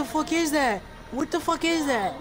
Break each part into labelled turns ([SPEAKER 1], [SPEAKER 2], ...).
[SPEAKER 1] the fuck is that? What the fuck is that?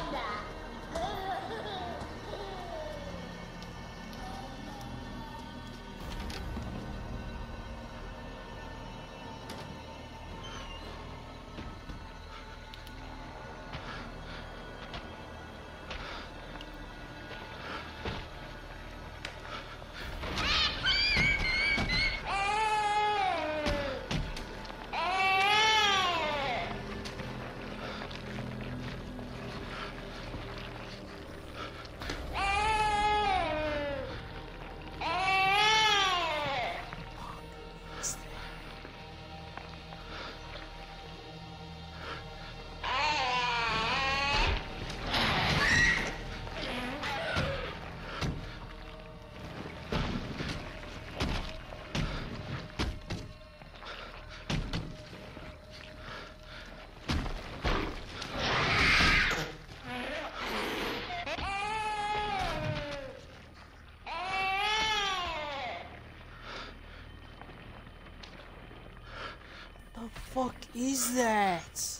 [SPEAKER 1] The fuck is that?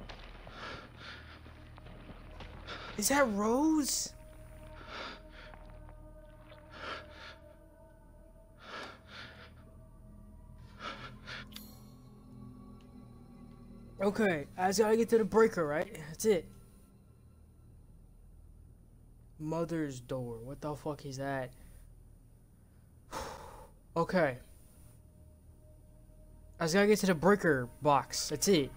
[SPEAKER 1] Is that Rose? Okay, I just gotta get to the breaker, right? That's it. Mother's door. What the fuck is that? Okay. I just gotta get to the breaker box. That's it.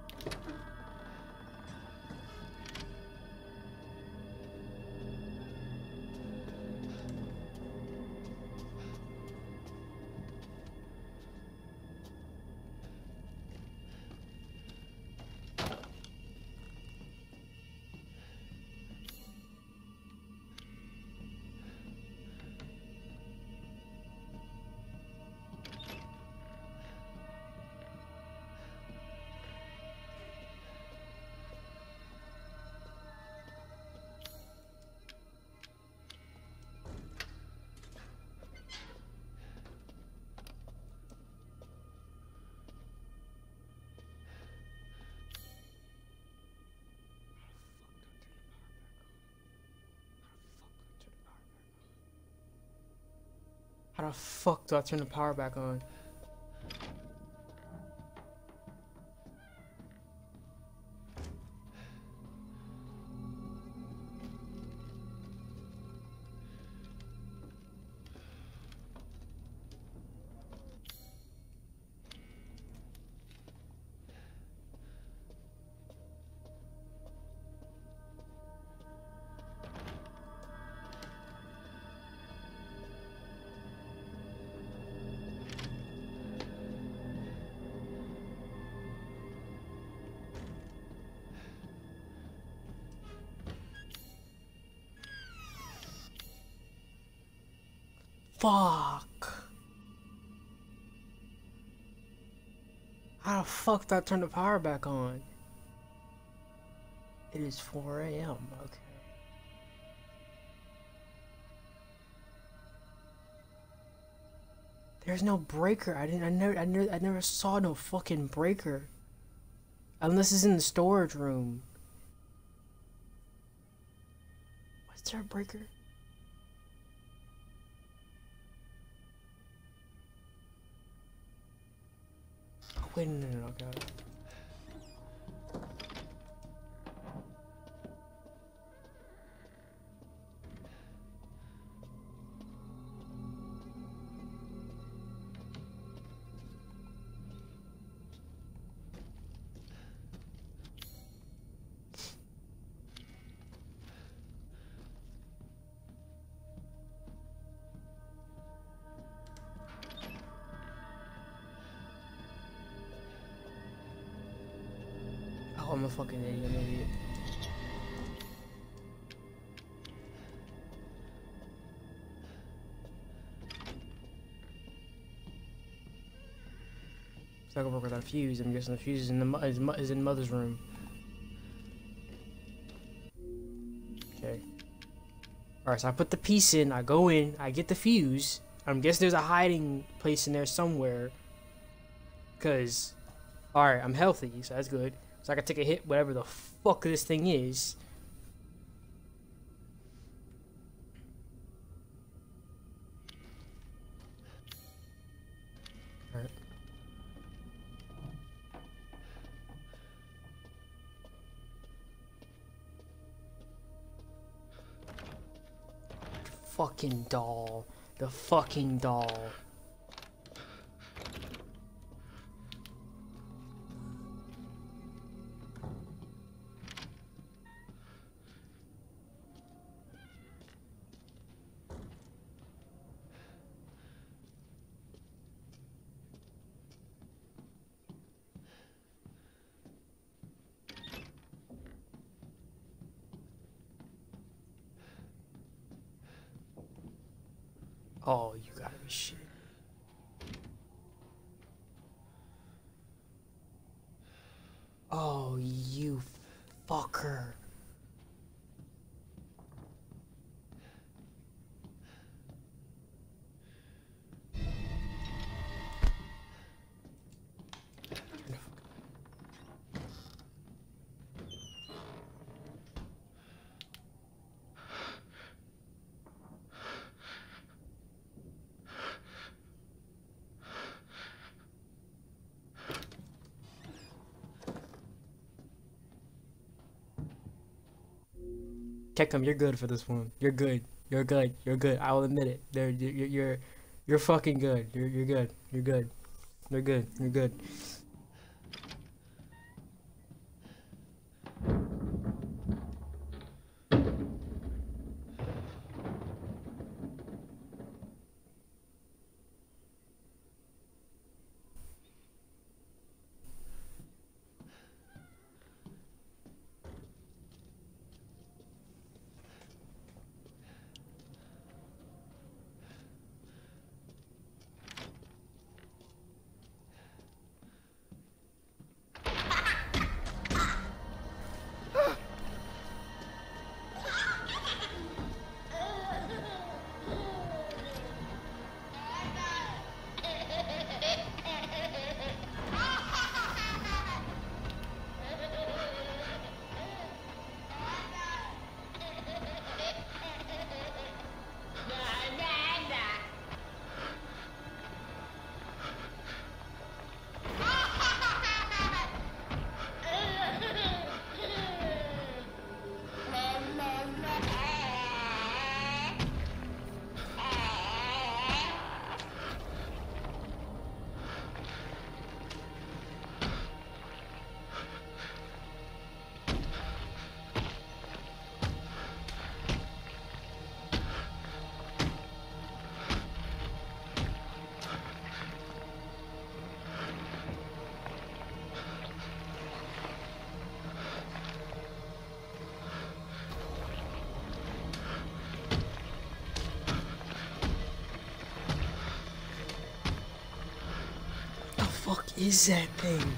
[SPEAKER 1] How the fuck do I turn the power back on? Fuck. How the fuck did I turn the power back on? It is 4 a.m. Okay. There's no breaker. I never saw no fucking breaker. Unless it's in the storage room. Was there a breaker? Wait, no, okay. Oh, I'm a fucking idiot. I'm an idiot. It's not gonna work without a fuse. I'm guessing the fuse is in Mother's room. Okay. Alright, so I put the piece in, I go in, I get the fuse. I'm guessing there's a hiding place in there somewhere. Cause, alright, I'm healthy, so that's good. so I can take a hit, whatever the fuck this thing is. Alright. Fucking doll. The fucking doll. Oh, you gotta be shit. Oh, you fucker. Kekum, you're good for this one. You're good. You're good. You're good. I will admit it. You're fucking good. You're good. You're good. You're good. You're good. Fuck is that thing?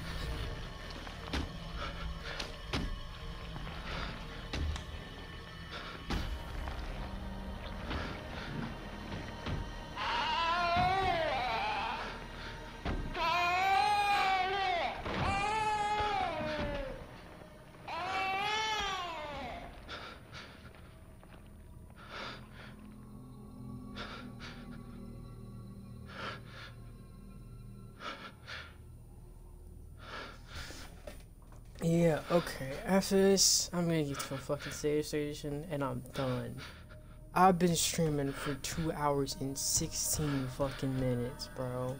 [SPEAKER 1] Yeah, okay. After this, I'm gonna get to a fucking save station and I'm done. I've been streaming for 2 hours and 16 fucking minutes, bro.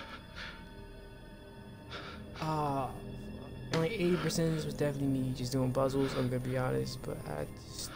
[SPEAKER 1] Ah, only 80% of this was definitely me just doing puzzles, I'm gonna be honest, but I just...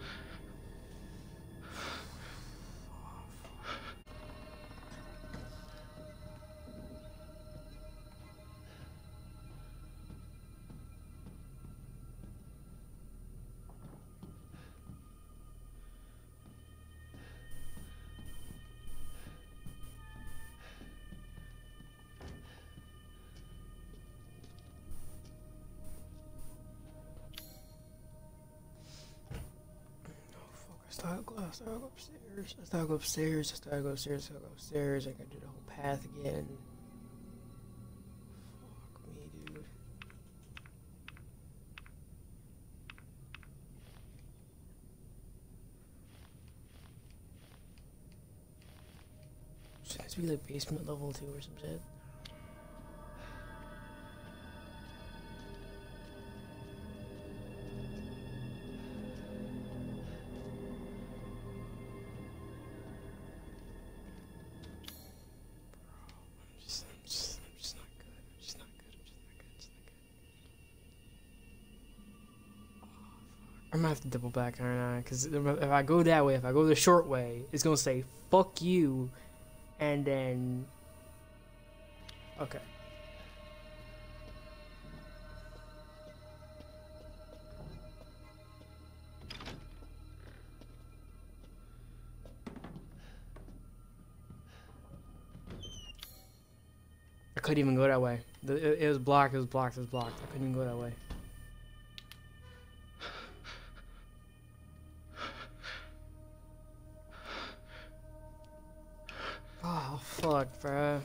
[SPEAKER 1] I started go upstairs. I started go upstairs. I started go upstairs. I started go upstairs. I gotta do the whole path again. Fuck me, dude. to be like basement level 2 or some shit. I'm just not good. I'm just not good. I'm gonna have to double back, aren't I? Because if I go that way, if I go the short way, it's gonna say fuck you, and then okay. I couldn't even go that way. It was blocked. It was blocked. It was blocked. I couldn't even go that way. Oh fuck, bruh.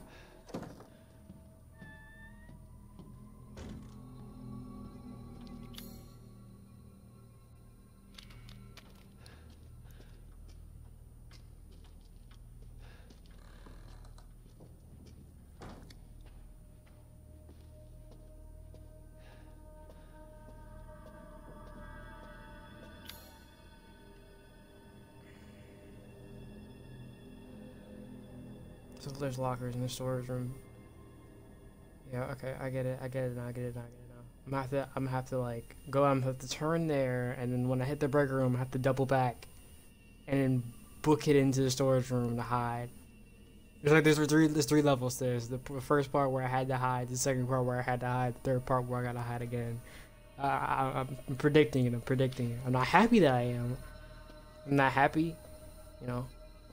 [SPEAKER 1] So there's lockers in the storage room. Yeah, okay, I get it. I get it now. I get it now. I get it now. I'm gonna have to like go. I'm gonna have to turn there, and then when I hit the breaker room, I have to double back, and then book it into the storage room to hide. There's three levels. There's the first part where I had to hide, the second part where I had to hide, the third part where I gotta hide again. I'm predicting it. I'm predicting it. I'm not happy that I am. I'm not happy, you know.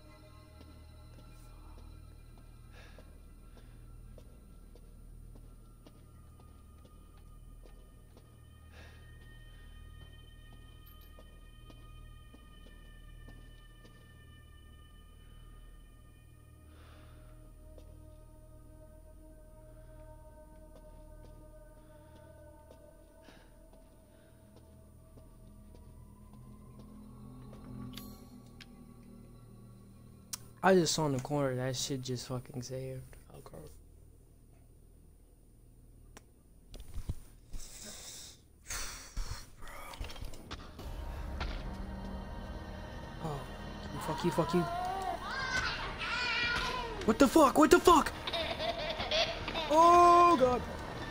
[SPEAKER 1] I just saw in the corner that shit just fucking saved. Okay. Oh, fuck you, fuck you. What the fuck? What the fuck? Oh god.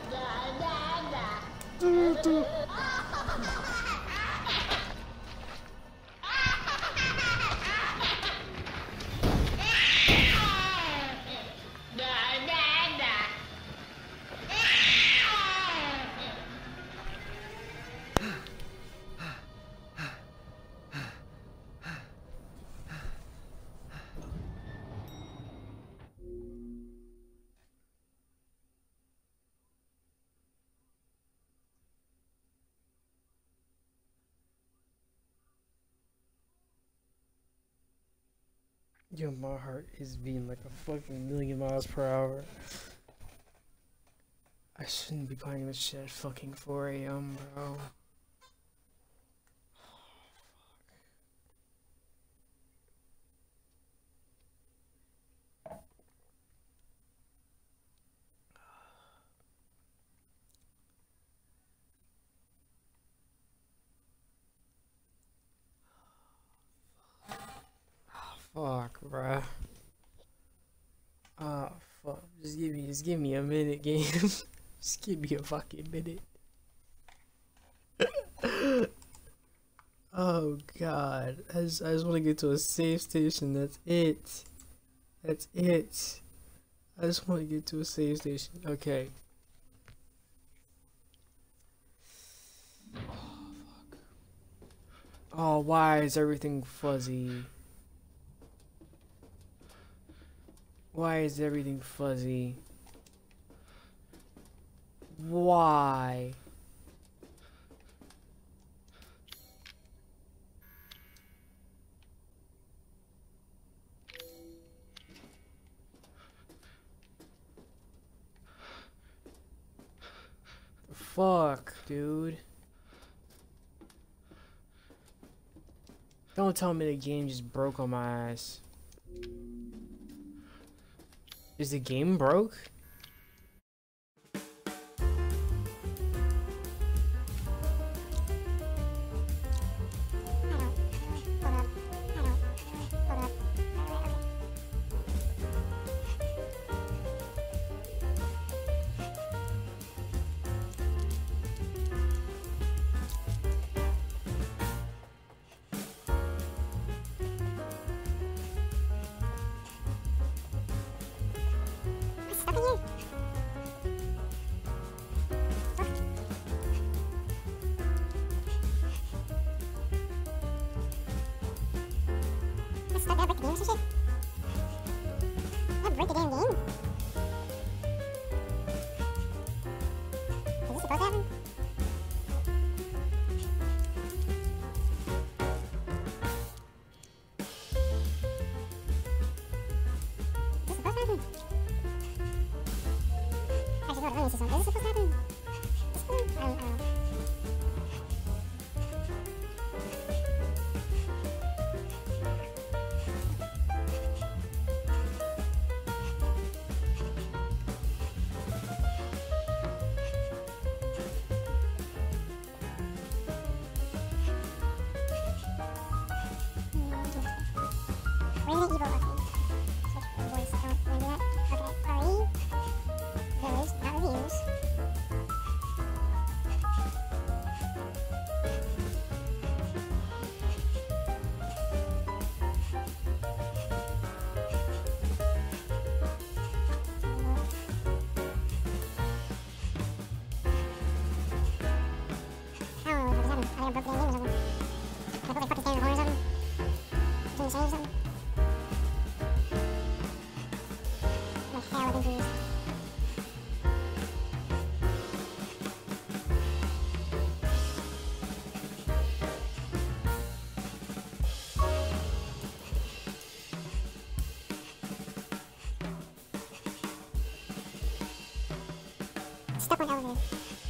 [SPEAKER 1] Yo, my heart is beating like a fucking million miles per hour. I shouldn't be playing this shit at fucking 4 a.m., bro. Fuck, bruh. Oh, fuck. Just give me a minute, game. Just give me a fucking minute. Oh, God. I just want to get to a safe station. That's it. That's it. I just want to get to a safe station. Okay. Oh, fuck. Oh, why is everything fuzzy? Why is everything fuzzy? Why? The fuck, dude? Don't tell me the game just broke on my ass. Is the game broke?
[SPEAKER 2] Resident Evil, okay. Search for voice. Don't wanna do that? Okay. RE. Village, not reviews. I don't know what happened. I think I broke the game or something. I put like fucking stand in the corner or something. Between the chains or something. I'm hella confused. Stuck on elevator.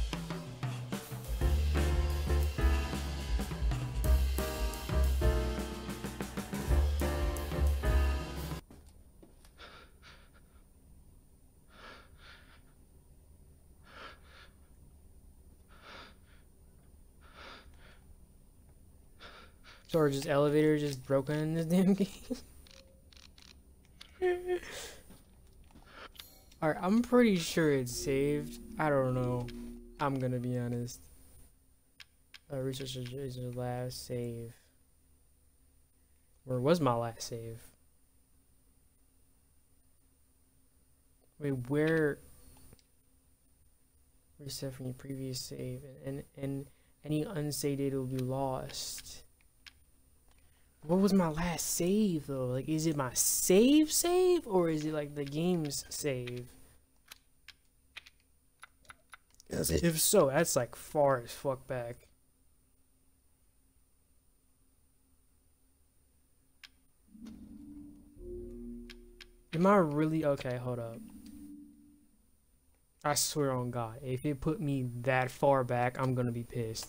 [SPEAKER 1] So are just elevators just broken in this damn game? Alright, I'm pretty sure it's saved. I don't know. I'm gonna be honest. Research is your last save. Where was my last save? Wait, where? Reset from your previous save, and any unsaved data will be lost. What was my last save though? Like, is it my save or is it like the game's save? If so, that's like far as fuck back. Am I really okay? Hold up. I swear on God, if it put me that far back, I'm gonna be pissed.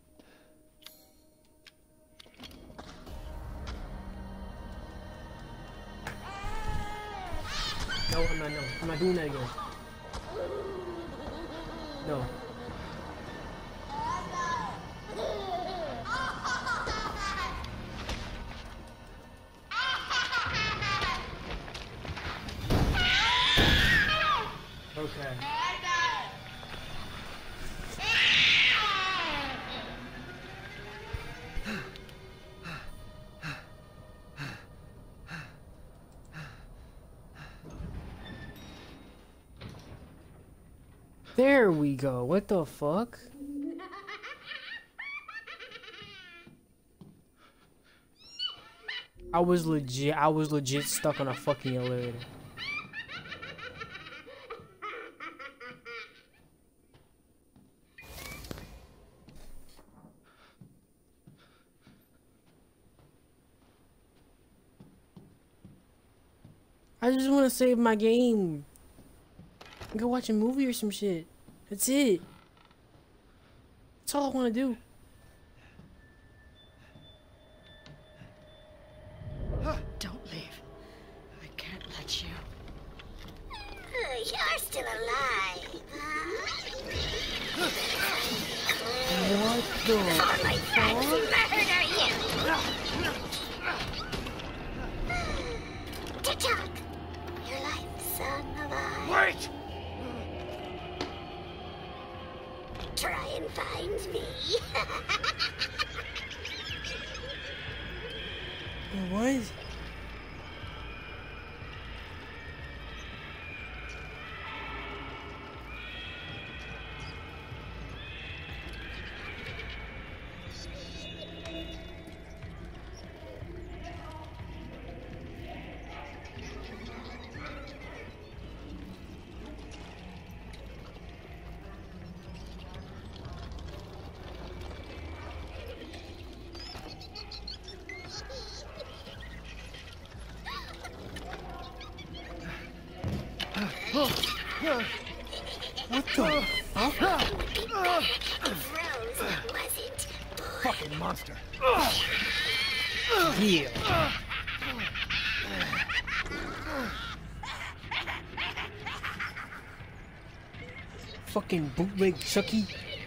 [SPEAKER 1] No, I'm not. No, I'm not doing that again. No. Okay. There we go. What the fuck? I was legit stuck on a fucking elevator. I just want to save my game. Go watch a movie or some shit. That's it. That's all I want to do.
[SPEAKER 3] Don't leave. I can't let you.
[SPEAKER 2] before my friends murder you! Tick-tock! Your life, son of I.
[SPEAKER 3] Wait!
[SPEAKER 2] Try and find me.
[SPEAKER 1] What? What the fuck?
[SPEAKER 2] Rose wasn't
[SPEAKER 3] Fucking monster.
[SPEAKER 1] Yeah. Fucking bootleg Chucky.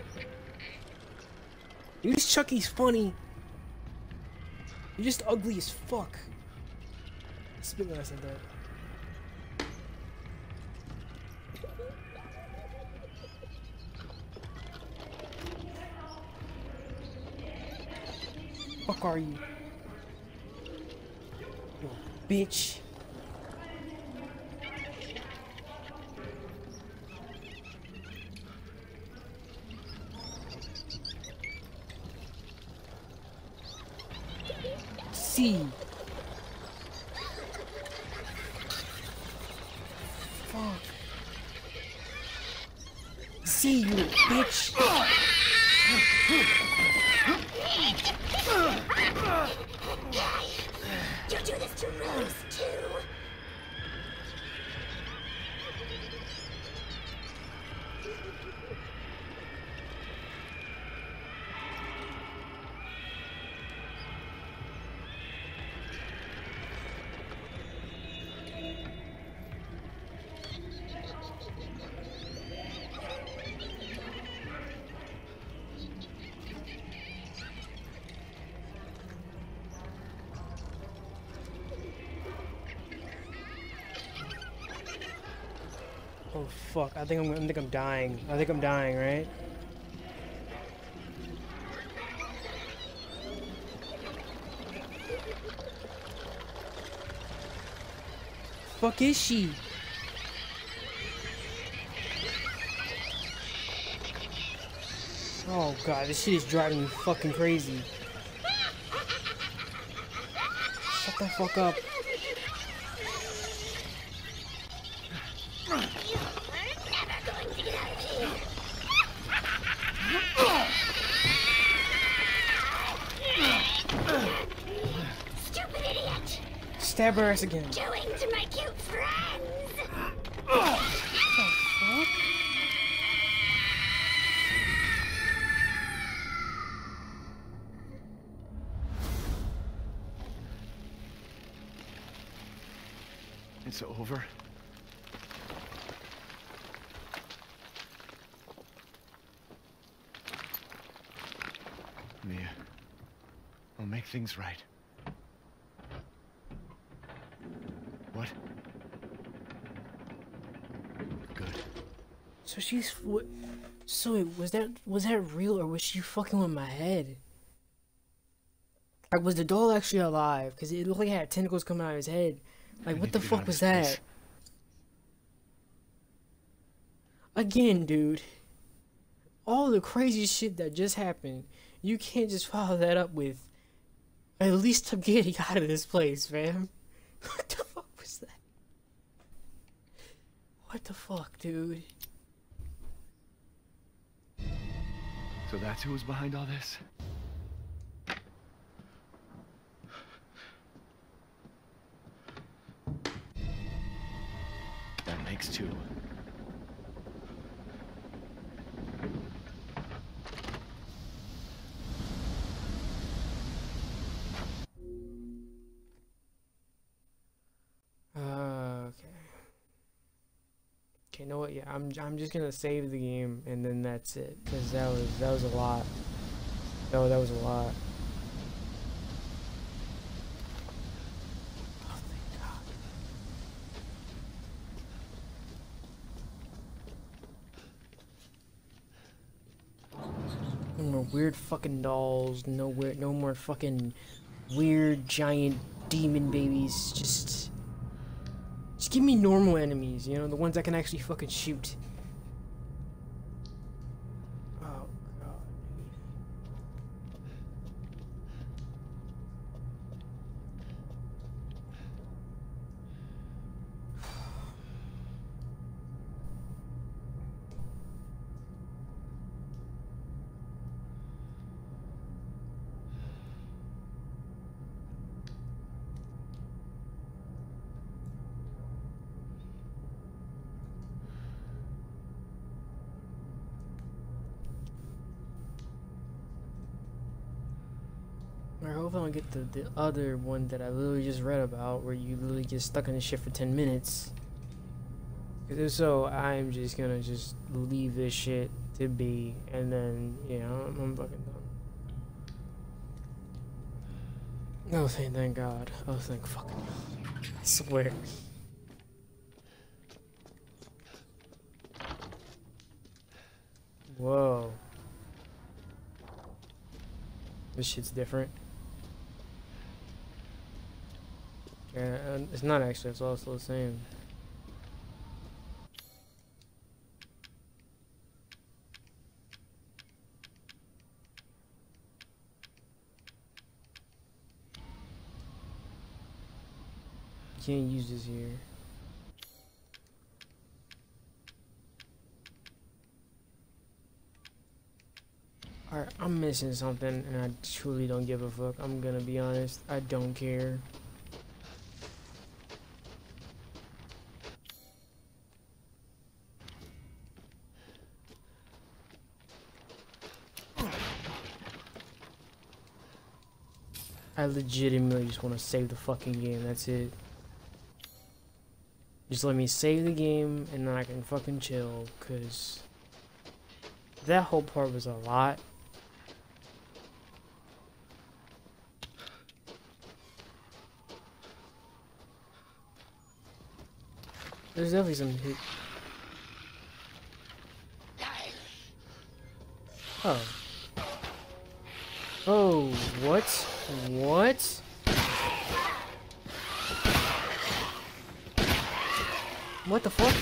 [SPEAKER 1] This Chucky's funny. You're just ugly as fuck. Spit when I said that. Fuck are you? You bitch. See. Fuck. See you, bitch.
[SPEAKER 2] You do this to Rose, too.
[SPEAKER 1] Oh fuck! I think I'm dying. I think I'm dying, right? Fuck is she? Oh god, this shit is driving me fucking crazy. Shut the fuck up.
[SPEAKER 2] Stupid idiot!
[SPEAKER 1] Stab her ass again.
[SPEAKER 2] Doing to my cute friends!
[SPEAKER 1] What the fuck?
[SPEAKER 3] It's over. Mia, I'll make things right. What? Good.
[SPEAKER 1] So she's what? So was that real or was she fucking with my head? Like was the doll actually alive? Cause it looked like it had tentacles coming out of his head. Like what the fuck was that? Again, dude. All the crazy shit that just happened, you can't just follow that up with, at least I'm getting out of this place, fam. What the fuck was that? What the fuck, dude?
[SPEAKER 3] So that's who was behind all this? That makes two.
[SPEAKER 1] Okay. Okay, you know what? Yeah, I'm just gonna save the game and then that's it, cause that was a lot. Oh, that was a lot. Oh, thank God. No more weird fucking dolls. No more fucking weird giant demon babies. Just give me normal enemies. You know, the ones that can actually fucking shoot. Oh God. I hope I don't get the other one that I literally just read about, where you literally get stuck in the shit for 10 minutes. Because if so, I'm just gonna just leave this shit to be, and then, you know, I'm fucking done. Oh, thank God. Oh, thank fucking God. I swear. Whoa. This shit's different. Yeah, it's not actually, it's all still the same. Can't use this here. Alright, I'm missing something and I truly don't give a fuck. I'm gonna be honest. I don't care. I legitimately just want to save the fucking game. That's it. Just let me save the game and then I can fucking chill. Cause that whole part was a lot. There's definitely some hit. Oh. Oh, what? What? What the fuck?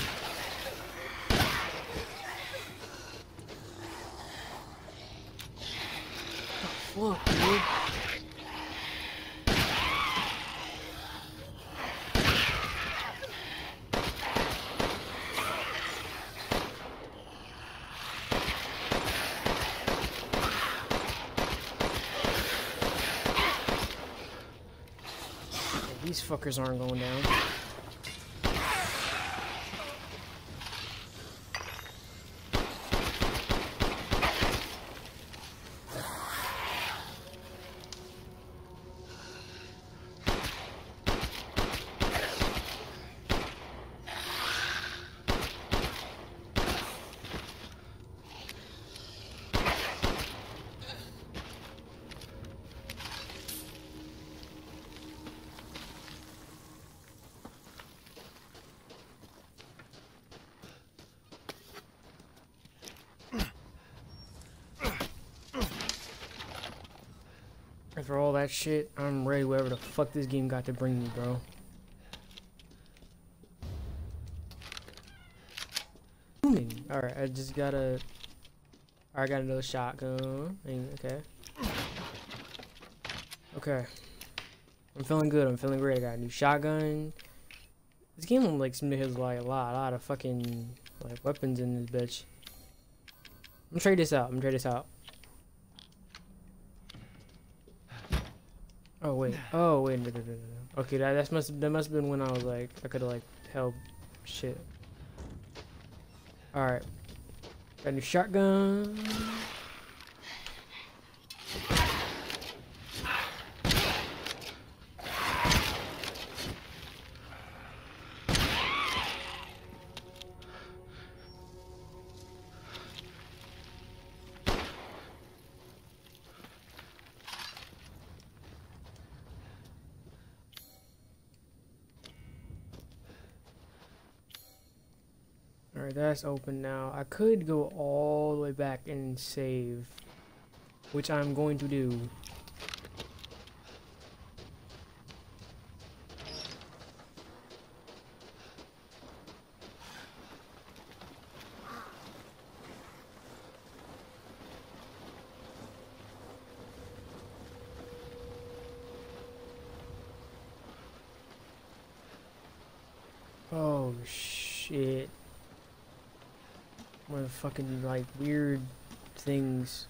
[SPEAKER 1] What the fuck, dude? These fuckers aren't going down. For all that shit, I'm ready wherever the fuck this game got to bring me, bro. Alright, I just gotta... I got another shotgun. Okay. Okay. I'm feeling good. I'm feeling great. I got a new shotgun. This game like has like a lot of fucking like weapons in this bitch. I'm gonna trade this out. Oh wait. Oh wait. No. Okay, that must have been when I was like I could have like held shit. All right. Got a new shotgun. Alright, that's open now. I could go all the way back and save, which I'm going to do. Oh shit. Motherfucking like weird things.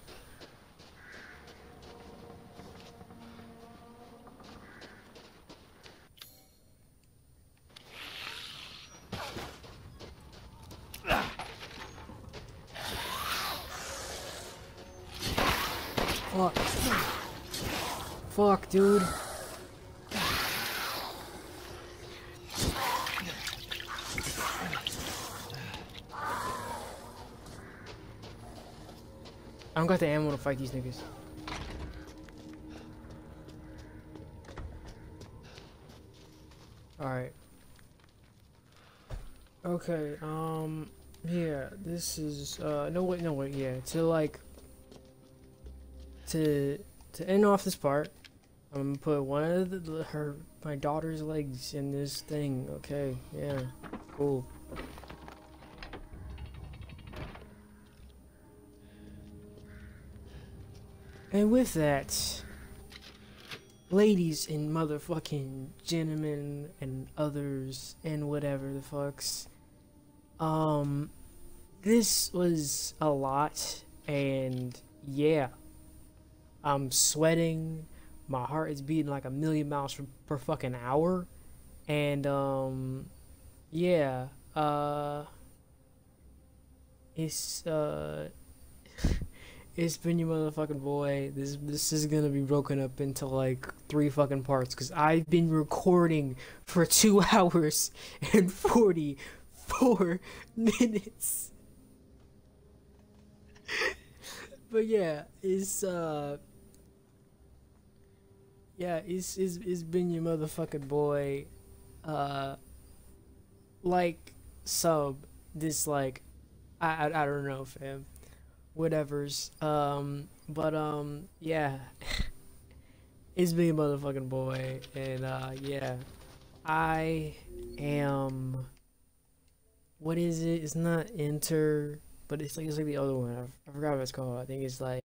[SPEAKER 1] Fuck. Fuck, dude. I don't got the ammo to fight these niggas. Alright. Okay, yeah, this is, no wait, yeah, to end off this part, I'm gonna put one of my daughter's legs in this thing, okay, yeah, cool. And with that, ladies and motherfucking gentlemen and others and whatever the fucks, this was a lot, and yeah, I'm sweating, my heart is beating like 1,000,000 miles per fucking hour, and yeah, it's it's been your motherfucking boy. This is gonna be broken up into like 3 fucking parts because I've been recording for 2 hours and 44 minutes. But yeah, it's been your motherfucking boy. Like, sub, dislike, I don't know, fam. Whatever's. Yeah. It's been your motherfucking boy, and yeah. I am. What is it? It's not enter, but it's like the other one. I forgot what it's called. I think it's like.